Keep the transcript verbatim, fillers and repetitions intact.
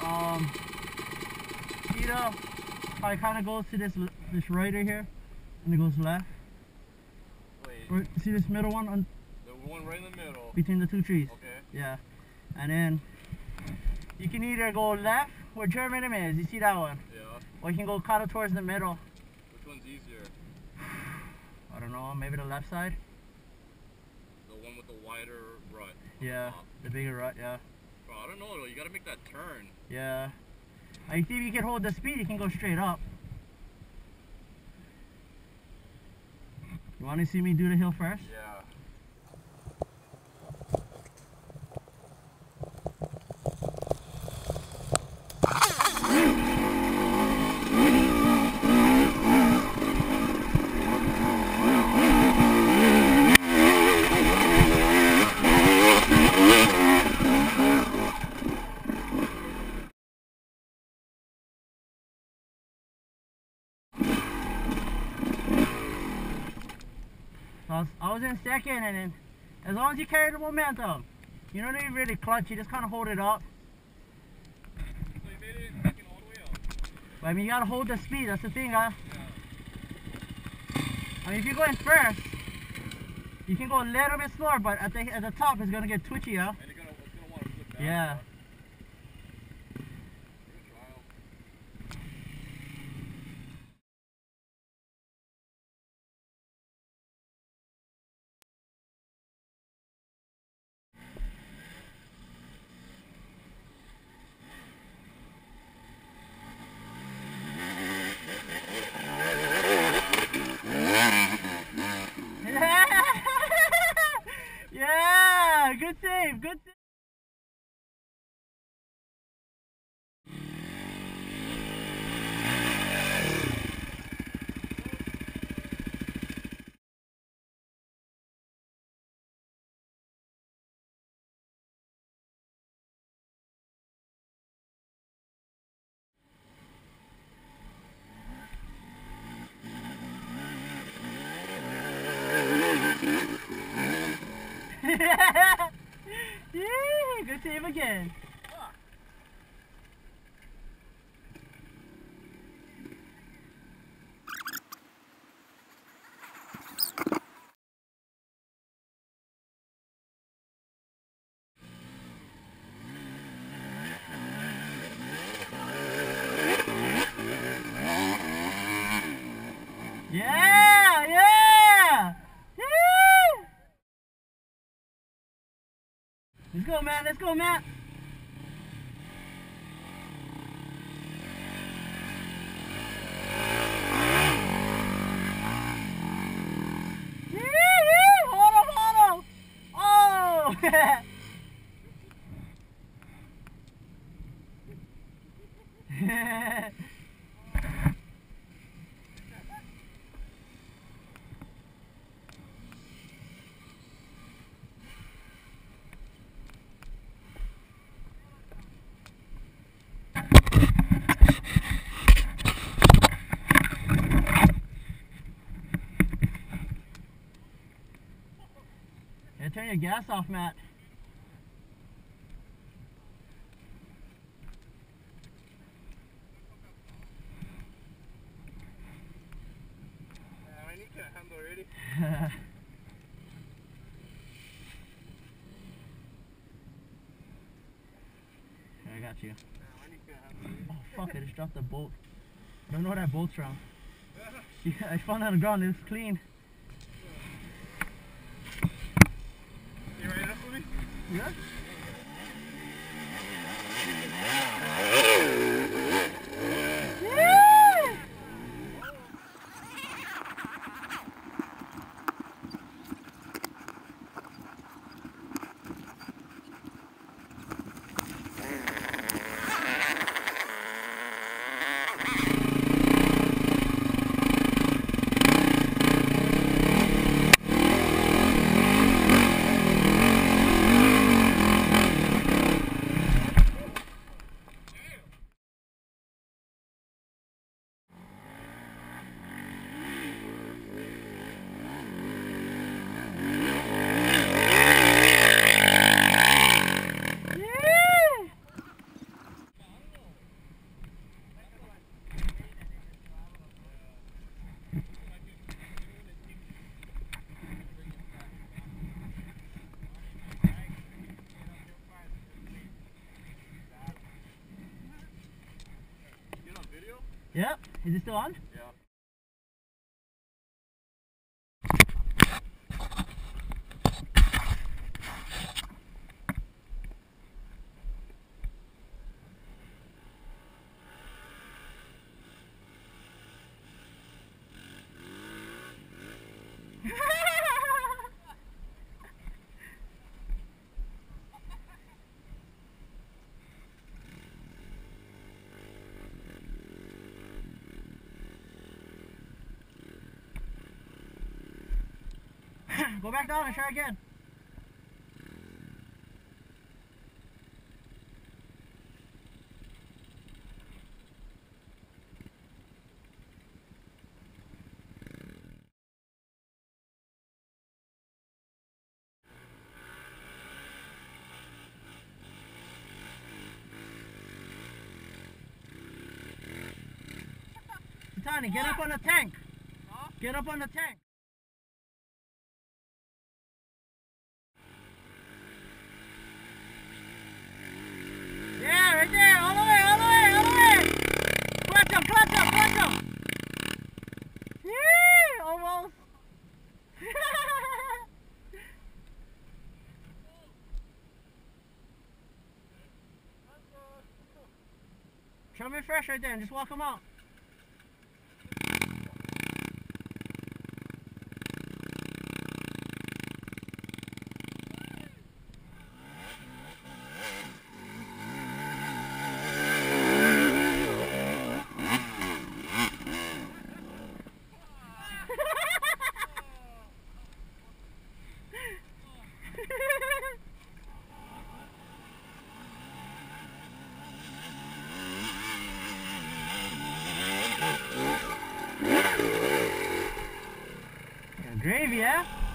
Um, see the, how it kind of goes to this this right here, and it goes left. Wait. Or, see this middle one? On, the one right in the middle. Between the two trees. Okay. Yeah. And then you can either go left where German is. You see that one? Yeah. Or you can go kind of towards the middle. Which one's easier? I don't know. Maybe the left side. The one with the wider rut. Yeah. The bigger rut. Yeah. Bro, I don't know though. You gotta make that turn. Yeah. I think if you can hold the speed, you can go straight up. You want to see me do the hill first? Yeah. I was, I was in second, and then as long as you carry the momentum, you don't even really clutch, you just kind of hold it up. So you made it fucking all the way up. But I mean, you gotta hold the speed, that's the thing, huh? Yeah. I mean, if you're going first, you can go a little bit slower, but at the, at the top, it's gonna get twitchy, huh? And you're gonna, it's gonna want to flip back. Yeah. Yeah, good save, good save. Yeah, good save again. Yeah, yeah. Yeah. Let's go, Matt. Let's go, Matt. Hold on, hold on. Oh. Yeah, turn your gas off, Matt. I need to handle already. I got you. Oh fuck, I just dropped the bolt. I don't know where that bolt's from. Yeah, I found it on the ground, it was clean. You ready for me? Yeah? Yep. Is it still on? Yeah. Go back down and try again. Tiny, get up on the tank. Huh? Get up on the tank. Yeah, right there. All the way, all the way, all the way. Clutch him, clutch him, clutch him. Yee, almost. Show me fresh right there and just walk him out. Gravy, yeah?